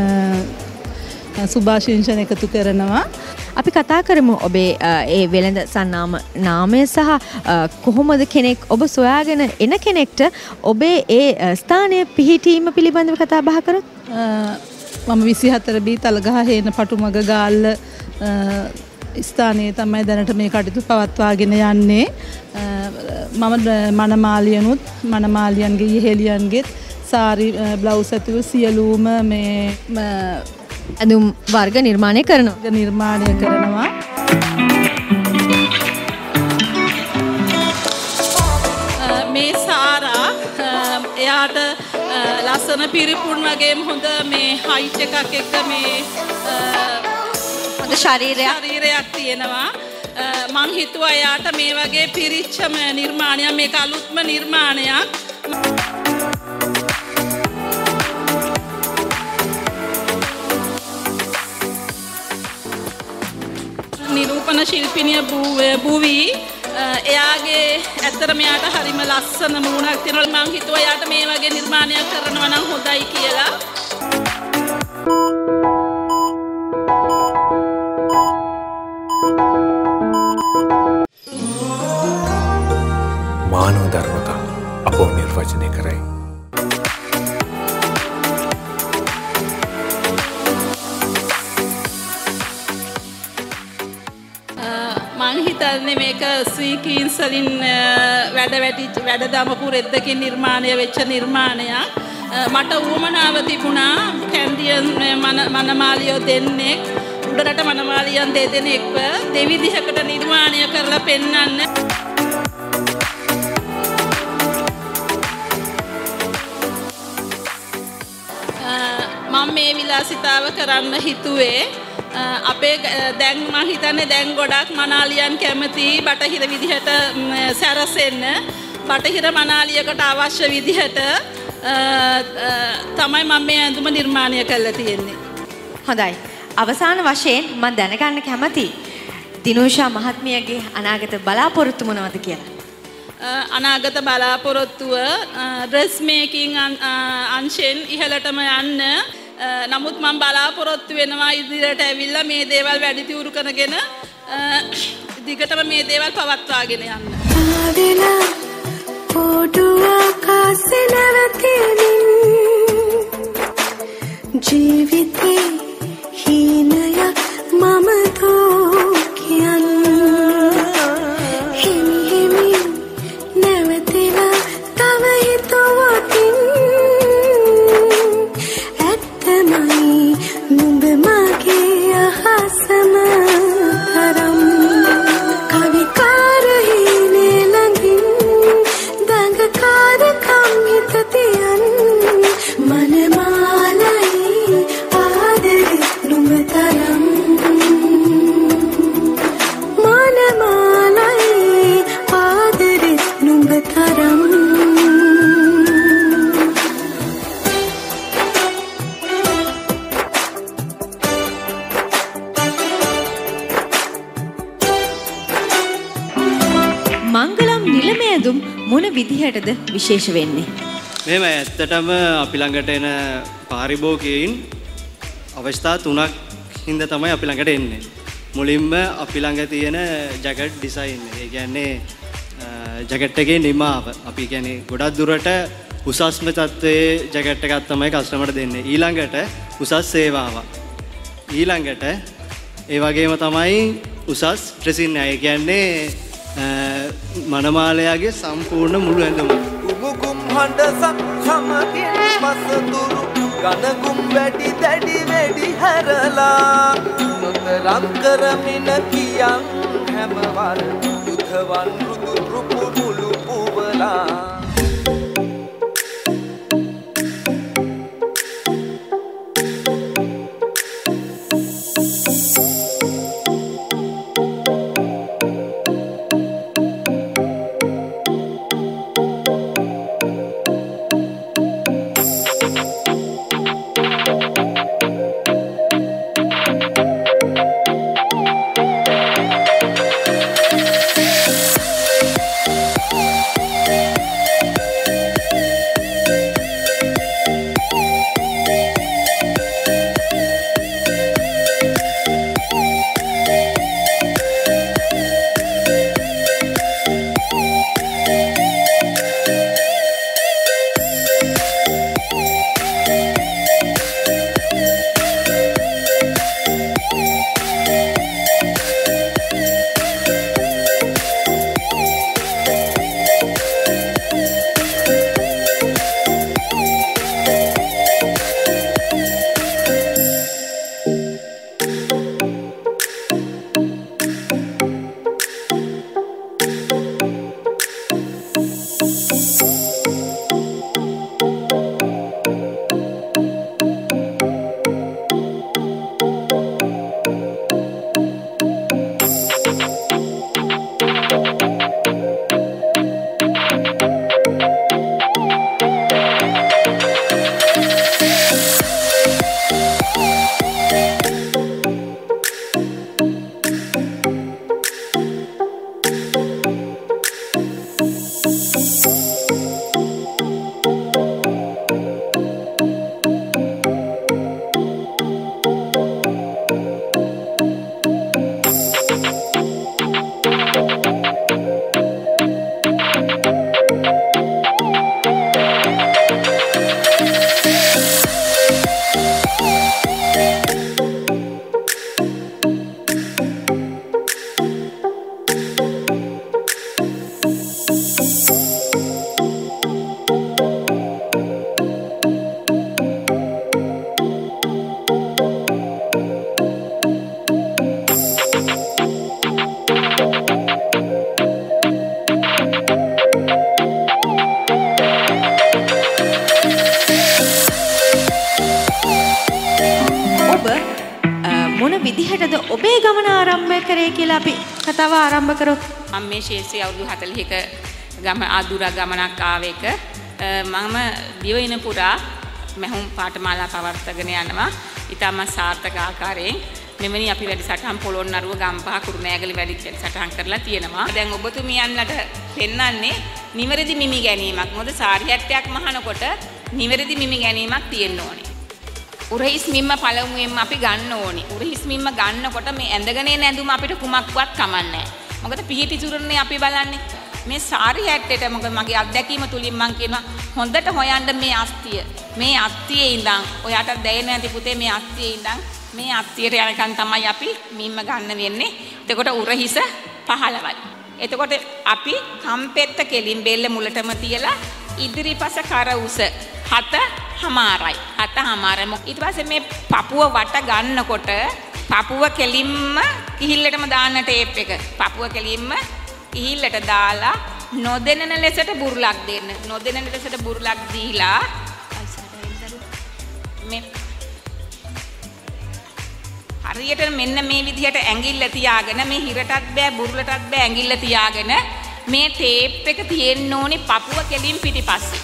සුභාශිංසන එකතු කරනවා. අපි කතා කරමු ඔබේ ඒ වෙළඳ සන්නාම නාමය සහ කොහොමද කෙනෙක් ඔබ සොයාගෙන එන කෙනෙක්ට ඔබේ ඒ ස්ථානය පිහිටීම පිළිබඳව කතා බහ කරොත්. මම 24 බී තලගහ හේන පටුමග ගාල්ල ස්ථානයේ තමයි දැනට මේ කටයුතු පවත්වාගෙන යන්නේ. මම මනමාලියනුත් මනමාලියන්ගේ යෙහෙලියන්ගෙත් සාරි බ්ලවුස් ඇතුළු සියලුම මේ ඇඳුම් වර්ග නිර්මාණය කරනවා. මේ සාරා එයාට ලස්සන පිරිපුන් වගේම හොඳ මේ හයිට් එකක් එක්ක මේ හොඳ ශරීරයක් තියෙනවා. මං හිතුවා එයාට මේ වගේ පිරිච්චම නිර්මාණයක් මේක අලුත්ම නිර්මාණයක්. නිරූපණ ශිල්පිනිය බූවි එයාගේ ඇත්තටම එයාට හරිම ලස්සන මූණක් තියෙනවා. මං හිතුවා එයාට මේ වගේ නිර්මාණයක් කරනවා නම් හොඳයි කියලා. මානව ධර්මතා අපෝ නිර්වචනය කරයි. මං හිතන්නේ මේක ස්වීකීන්ස් වලින් වැඩ දමපු රෙද්දකින් නිර්මාණය වෙච්ච නිර්මාණයක්. මට උවමනාව තිබුණා කැන්ඩියන් මනමාලියෝ දෙන්නෙක් උඩරට මනමාලියන් දෙදෙනෙක්ව දෙවිදිහකට නිර්මාණය කරලා පෙන්වන්න. මම මේ විලාසිතාව කරන්න හිතුවේ අපේ දැන් මම හිතන්නේ දැන් ගොඩක් මනාලියන් කැමති බටහිර විදිහට සැරසෙන්න බටහිර මනාලියකට අවශ්‍ය විදිහට තමයි මම මේ ඇඳුම නිර්මාණය කරලා තියෙන්නේ. හොඳයි. අවසාන වශයෙන් මම දැනගන්න කැමතියි දිනෝෂා මහත්මියගේ අනාගත බලාපොරොත්තු මොනවද කියලා. අනාගත බලාපොරොත්තුව ඩ්‍රෙස් මේකින් අංශෙන් ඉහළටම යන්න. නමුත් මම බලාපොරොත්තු වෙනවා ඉදිරියට ඇවිල්ලා මේ දේවල් වැඩි දියුණු කරගෙන දිගටම මේ දේවල් පවත්වාගෙන යන්න. ජීවිතේ හීනයක් මම තෝ කියන්නේ හිමි හිමි නැවතිලා තව හිතුවකින් ඇත්තමයි නුඹ මගේ අහසම තරම් කවිකාර හීනේ ළඟින් දඟකාර කම් හිත තියන් මනමාලයි ආදරේ නුඹ තරම් මනමාලයි ආදරේ නුඹ තරම් මංගලම් නිලමේදුම් මොන විදිහටද විශේෂ වෙන්නේ? මෙහෙම ඇත්තටම අපි ළඟට එන පාරිභෝගිකයින් අවස්ථා තුනක් හින්දා තමයි අපි ළඟට එන්නේ. මුලින්ම අපි ළඟ තියෙන ජැකට් ඩිසයින් එක. ඒ කියන්නේ ජැකට් එකේ නිමාව. අපි කියන්නේ ගොඩක් දුරට උසස්ම තත්ත්වයේ ජැකට් එකක් තමයි කස්ටමර්ට දෙන්නේ. ඊළඟට උසස් සේවාවක්. ඊළඟට ඒ වගේම තමයි උසස් ඩ්‍රෙසින් එක. ඒ කියන්නේ මනමාලයාගේ සම්පූර්ණ මුළු ඇඳුම. උමුගුම් හඬ සමගින් පසතුරු ගනගුම් වැඩි දැඩි වැඩි හැරලා නොතරම් කරමින කියන් හැමවර යුධවන් රුදු රුපු මුළු පුවලා විදිහටද ඔබේ ගමන ආරම්භ කරේ කියලා අපි කතාව ආරම්භ කරොත් මම මේ ශේෂ්ත්‍රයේ අවුරුදු 40ක ආදුර ගමනක් ආව එක මම දිවයින පුරා මහුම් පාඨමාලා පවර්තගෙන යනවා ඊටම සාර්ථක ආකාරයෙන් මෙවැනි අපි වැඩසටහන් පොළොන්නරුව ගම්පහ කුරුණෑගල වැඩසටහන් කරලා තියෙනවා. දැන් ඔබතුමියන්ලට පෙන්වන්නේ නිවැරදි මිමි ගැනීමක්. මොකද සාරි හැට්ටයක් මහනකොට නිවැරදි මිමි ගැනීමක් තියෙන්න ඕනේ. උරහිස් මිම්ම පළමුවෙන්ම අපි ගන්න ඕනේ. උරහිස් මිම්ම ගන්නකොට මේ ඇඳගෙන එන ඇඳුම අපිට කුමක්වත් කමන්නේ නැහැ. මොකද පිහිටි චුරණේ අපි බලන්නේ. මේ සාරි හැට්ටේට මොකද මගේ අත්දැකීම තුලින් මම කියනවා හොඳට හොයන්න මේ අස්තිය. මේ අස්තියේ ඉඳන් ඔයාට දැනෙන්නේ නැති පුතේ මේ අස්තියේ ඉඳන් මේ අස්තියට යනකන් තමයි අපි මිම්ම ගන්න වෙන්නේ. එතකොට උරහිස 15යි. එතකොට අපි කම්පෙත්ත කෙලින් බෙල්ල මුලටම තියලා ඉදිරිපස කර උස 7:00යි. 7:00. ඊට පස්සේ මේ පපුව වට ගන්නකොට පපුව කෙලින්ම කිහිල්ලටම දාන්න ටේප් එක. පපුව කෙලින්ම කිහිල්ලට දාලා නොදෙනන ලෙසට බුරුලක් දෙන්න. නොදෙනන ලෙසට බුරුලක් දීලා මේ හරියට මෙන්න මේ විදිහට ඇඟිල්ල තියාගෙන මේ හිරටත් බෑ බුරුලටත් බෑ ඇඟිල්ල තියාගෙන මේ ටේප් එක තියෙන්න ඕනේ පපුව කෙලින් පිටිපස්සේ.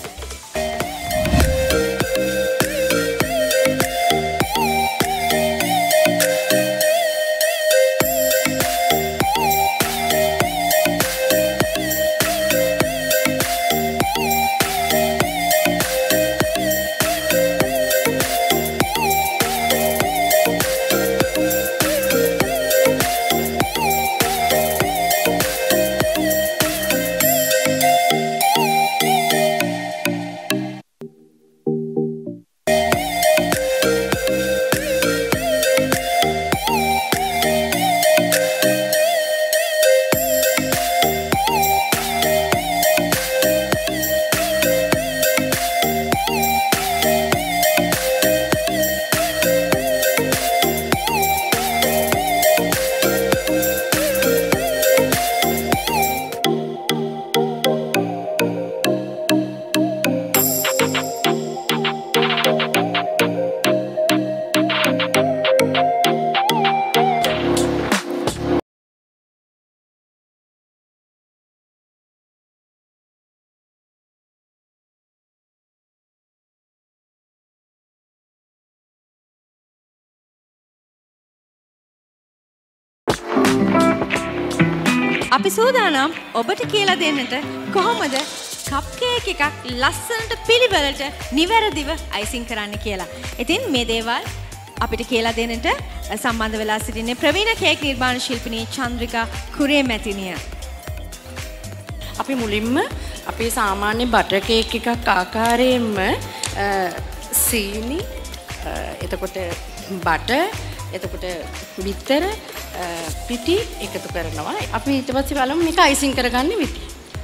අපි සූදානම් ඔබට කියලා දෙන්නට කොහොමද කප් කේක් එකක් ලස්සනට පිළිවෙලට නිවැරදිව අයිසිං කරන්න කියලා. ඉතින් මේ දේවල් අපිට කියලා දෙන්නට සම්බන්ධ වෙලා සිටින්නේ ප්‍රවීණ කේක් නිර්මාණ ශිල්පිනී චන්ද්‍රිකා කුරේ මැතිණිය. අපි මුලින්ම අපේ සාමාන්‍ය බටර් කේක් එකක් ආකාරයෙන්ම සීනි එතකොට බටර් එතකොට බිත්තර පිටි එකතු කරනවා. අපි ඊට පස්සේ බලමු මේක අයිසිං කරගන්න විදිහ.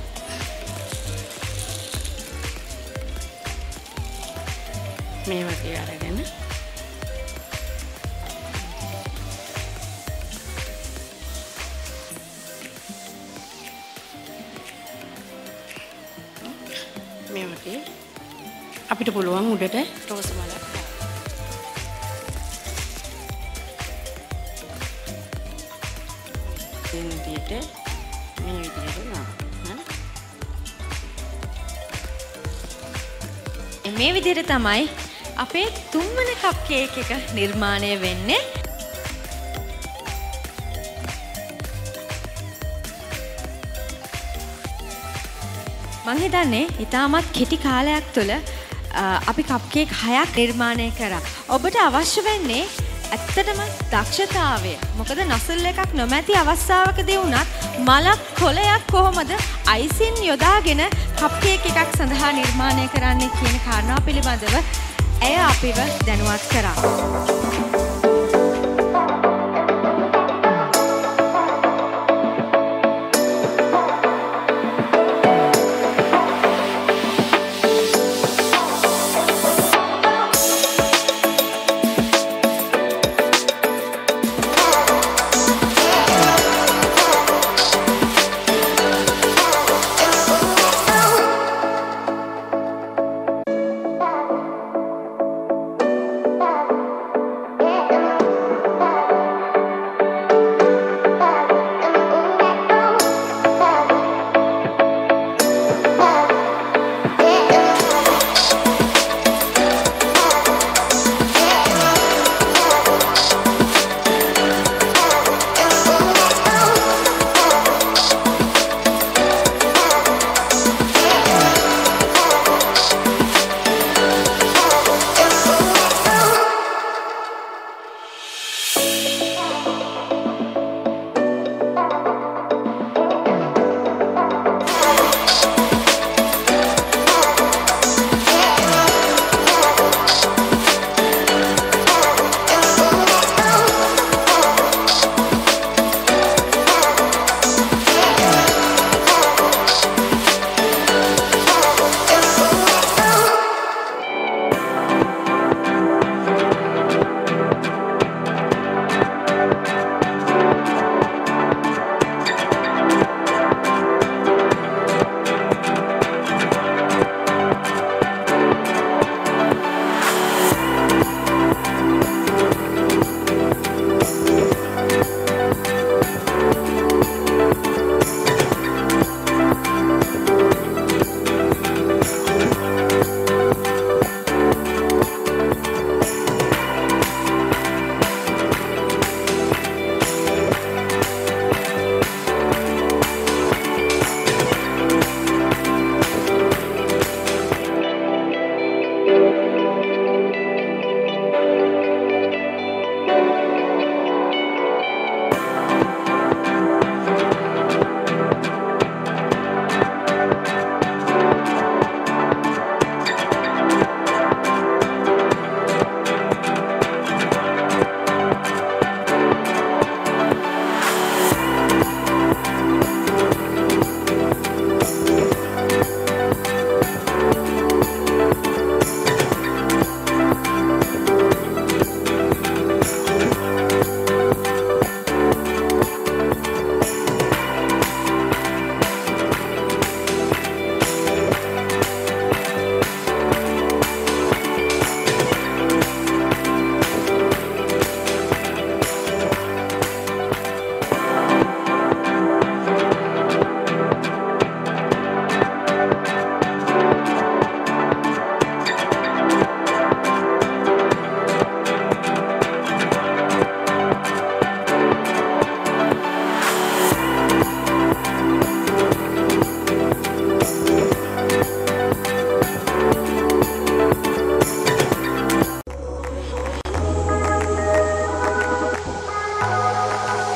මේ වගේ අරගෙන මේ වගේ අපිට පුළුවන් උඩට රෝස මලක් මේ විදිහට තමයි අපේ තුන්වන කප් කේක් එක නිර්මාණය වෙන්නේ. මම හිතන්නේ ඉතාමත් කෙටි කාලයක් තුළ අපි කප් කේක් 6ක් නිර්මාණය කරා. ඔබට අවශ්‍ය වෙන්නේ ඇත්තටම දක්ෂතාවය. මොකද නසල් එකක් නොමැති අවස්ථාවකදී වුණත් මලක් කොළයක් කොහොමද අයිසින් යොදාගෙන කප් කේක් එකක් සඳහා නිර්මාණය කරන්නේ කියන කාරණාව පිළිබඳව ඇය අපිව දැනුවත් කරා.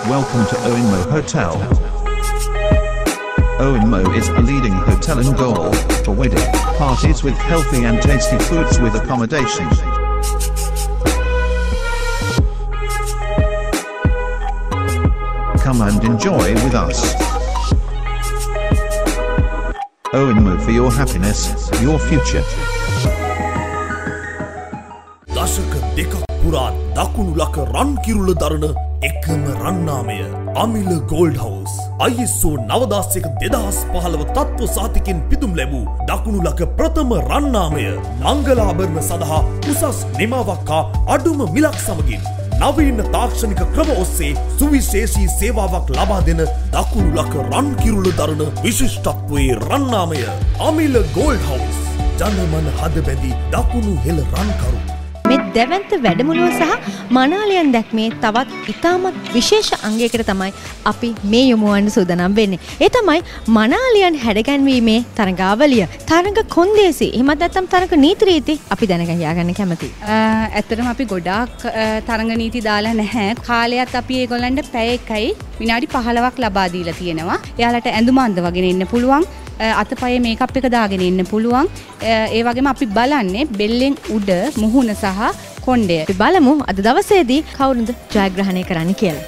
Welcome to Oinmo Hotel. Oinmo is a leading hotel in Goa for wedding parties with healthy and tasty foods with accommodation. Come and enjoy with us. Oinmo for your happiness, your future. දශක දෙකක් පුරා දකුණු ලක රන් කිරුළ දරන එකම රන්නාමය අමිල ගෝල්ඩ් හවුස්. ISO 9001/2015 තත්ත්ව සහතිකෙන් පිදුම් ලැබූ දකුණු ලක ප්‍රථම රන්නාමය මංගලාභරණ සඳහා උසස් නිමාවක් හා අඩුම මිලක් සමගින් නවීන තාක්ෂණික ක්‍රම ඔස්සේ සුවිශේෂී සේවාවක් ලබා දෙන දකුණු ලක රන් කිරුළ දරන විශිෂ්ටත්වයේ රන්නාමය අමිල ගෝල්ඩ් හවුස්. ජනමන හද බැඳි දකුණු හෙළ රන්කරු. මේ දැවැන්ත වැඩමුළුව සහ මනාලියන් දැක්මේ තවත් ඉතාමත් විශේෂ අංගයකට තමයි අපි මේ යොමු වන්න සූදානම් වෙන්නේ. ඒ තමයි මනාලියන් හැඩගැන්වීමේ තරඟාවලිය. තරඟ කොන්දේසි එහෙමත් නැත්නම් තරඟ නීති රීති අපි දැනගන්න කැමතියි. ඇත්තටම අපි ගොඩාක් තරඟ නීති දාලා නැහැ. කාලයත් අපි ඒගොල්ලන්ට පැය එකයි විනාඩි 15ක් ලබා දීලා තියෙනවා. එයාලට ඇඳුම අඳවගෙන ඉන්න පුළුවන්. අතපයේ මේකප් එක දාගෙන ඉන්න පුළුවන්. ඒ වගේම අපි බලන්නේ බෙල්ලෙන් උඩ මුහුණ සහ කොණ්ඩය. අපි බලමු අද දවසේදී කවුරුද ජයග්‍රහණය කරන්නේ කියලා.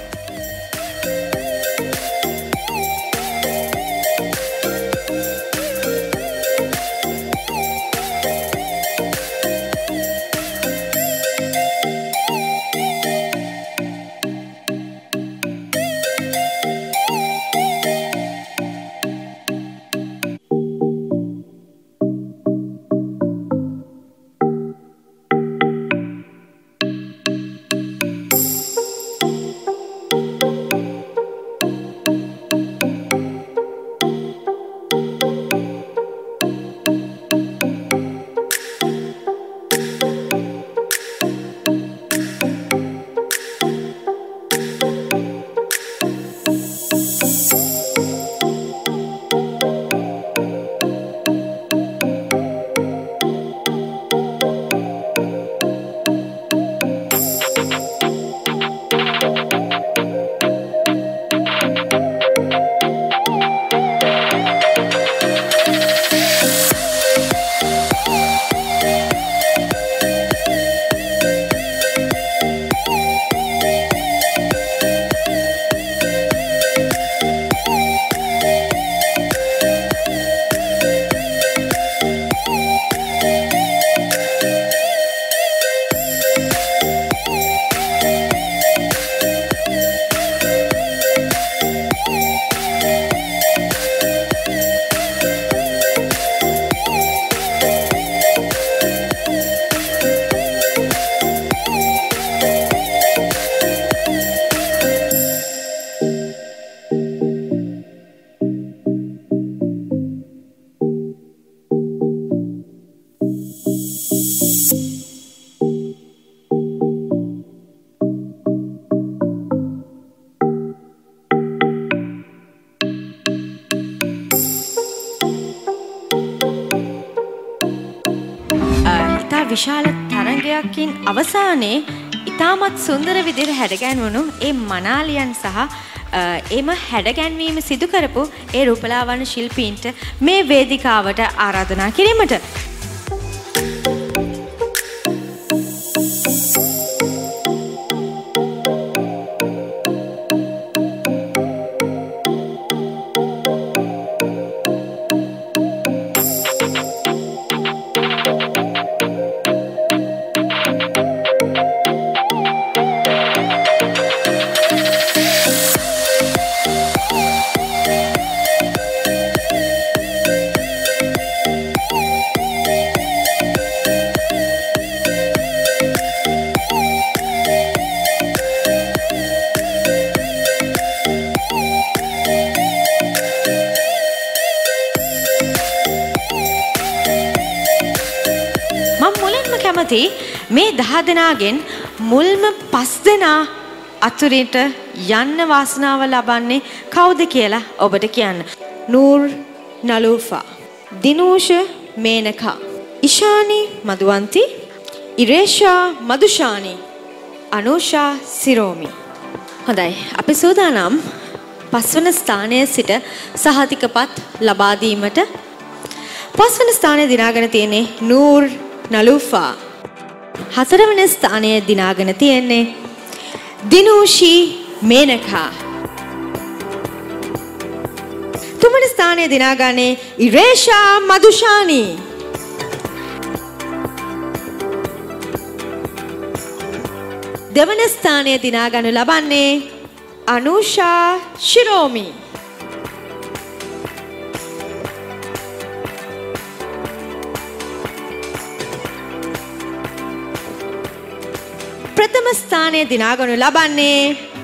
විශාල තරඟයකින් අවසානයේ ඉතාමත් සුන්දර විදිහට හැඩගැන්වුණු ඒ මනාලියන් සහ එම හැඩගැන්වීම සිදු කරපු ඒ රූපලාවන්‍ය ශිල්පීන්ට මේ වේදිකාවට ආරාධනා කිරීමට මේ 10 දෙනාගෙන් මුල්ම 5 දෙනා අතුරට යන්න වාසනාව ලබන්නේ කවුද කියලා ඔබට කියන්න. නූර් නලූෆා, දිනූෂ මේනකා, ඉෂානි මදුවන්ති, ඉරේෂා මදුෂානි, අනුෂා සිරෝමි. හොඳයි. අපි සූදානම් පස්වන ස්ථානයේ සිට සහතිකපත් ලබා දීමට. පස්වන ස්ථානයේ දිනාගෙන තියෙන්නේ නූර් නලූෆා. හතරවන ස්ථානයේ දිනාගෙන තියෙන්නේ දිනූෂි මේනකා. තුන්වන ස්ථානයේ දිනාගන්නේ ඉරේෂා මදුෂානි. දෙවන ස්ථානයේ දිනාගනු ලබන්නේ අනුෂා ශිරෝමි. ප්‍රථම ස්ථානයේ දිනාගනු ලබන්නේ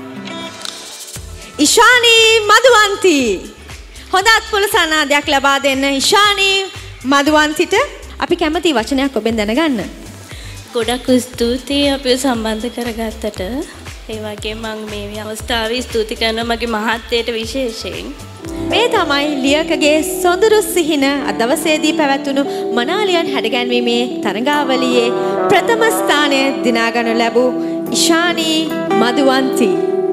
ඉෂානි මදුවන්ති. හොඳ අත්පොළ සනාදයක් ලබා දෙන්න ඉෂානි මදුවන්තිට. අපි කැමති වචනයක් ඔබෙන් දැනගන්න. ගොඩක් ස්තුතියි අපිව සම්බන්ධ කරගත්තට. ඒ වගේම මම මේ අවස්ථාවේ ස්තුති කරනවා මගේ මහත්තයට විශේෂයෙන්. මේ තමයි ලියකගේ සොඳුරු සිහින දවසේදී පැවැත්වුණු මනාලියන් හැඩගැන්වීමේ තරඟාවලියේ ප්‍රථම ස්ථානය දිනාගනු ලැබූ ඉෂානි මදුවන්ති.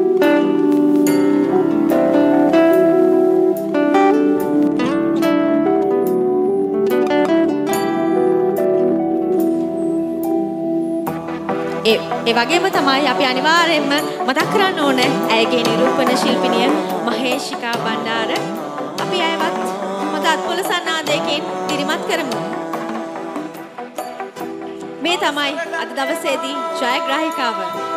ඒ වගේම තමයි අපි අනිවාර්යයෙන්ම මතක් කරන්න ඕනේ ඇයගේ නිරූපණ ශිල්පිනිය මහේෂිකා බණ්ඩාර. අපි අයවත් හොඳ අත්පොළ සන්නාදයකින් දිරිමත් කරමු. මේ තමයි අද දවසේදී ජයග්‍රාහිකාව.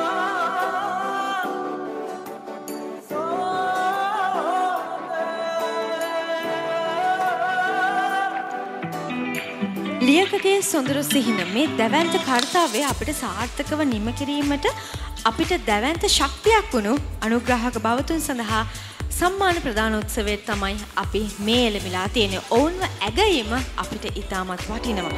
ලියකගේ සොඳුරු සිහින මේ දැවැන්ත කර්තව්‍ය අපිට සාර්ථකව නිම කිරීමට අපිට දැවැන්ත ශක්තියක් වුණු අනුග්‍රාහක බවතුන් සඳහා සම්මාන ප්‍රදාන උත්සවයේ තමයි අපි මේ එළඹිලා තියෙන්නේ. ඔවුන්ව ඇගීම අපිට ඉතාමත් වටිනවා.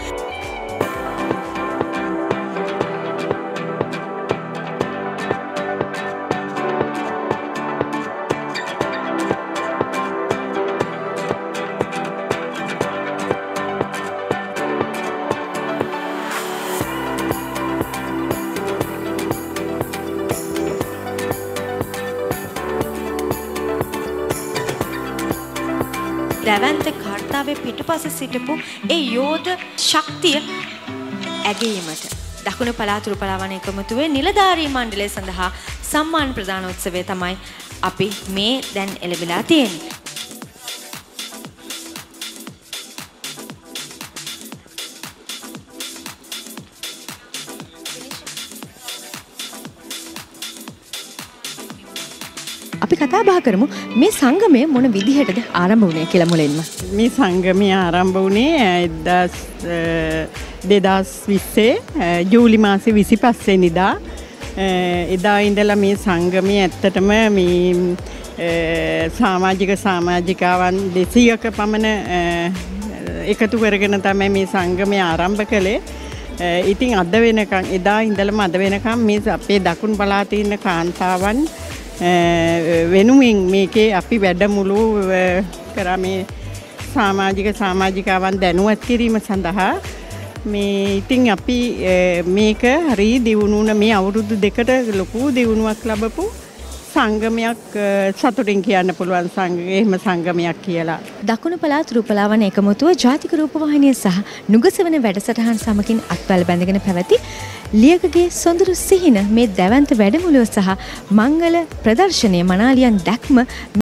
දැවැන්ත කර්තාවේ පිටුපස සිටපු ඒ යෝධ ශක්තිය ඇගීමට දකුණු පළාත් රූපලාවන එකමුතුවේ නිලධාරී මණ්ඩලය සඳහා සම්මාන ප්‍රදාන උත්සවය තමයි අපි මේ දැන් එළඹිලා තියෙන්නේ. අපි කතා බහ කරමු මේ සංගමය මොන විදිහටද ආරම්භ වුණේ කියලා මුලින්ම. මේ සංගමය ආරම්භ වුණේ 2020 ජූලි මාසේ 25 වෙනිදා. එදා ඉඳලා මේ සංගමය ඇත්තටම මේ සමාජිකාවන් 200ක පමණ එකතු කරගෙන තමයි මේ සංගමය ආරම්භ කළේ. ඉතින් අද වෙනකන් එදා ඉඳලම අද වෙනකන් මේ අපේ දකුණු පළාතේ ඉන්න කාන්තාවන් වෙනුවෙන් මේකේ අපි වැඩමුළු කරා මේ සමාජිකාවන් දැනුවත් කිරීම සඳහා මේ ඉතින් අපි මේක හරි දියුණුවන මේ අවුරුදු දෙකට ලොකු දියුණුවක් ලැබපු සංගමයක් සතුටින් කියන්න පුළුවන් එහෙම සංගමයක් කියලා. දකුණු පළාත් රූපලාවන එකමුතුව ජාතික රූපවාහිනිය සහ නුගසවන වැඩසටහන් සමගින් අත්වැල් බැඳගෙන පැවති ලියකගේ සොඳුරු සිහින මේ දැවැන්ත වැඩමුළුව සහ මංගල ප්‍රදර්ශනය මනාලියන් දැක්ම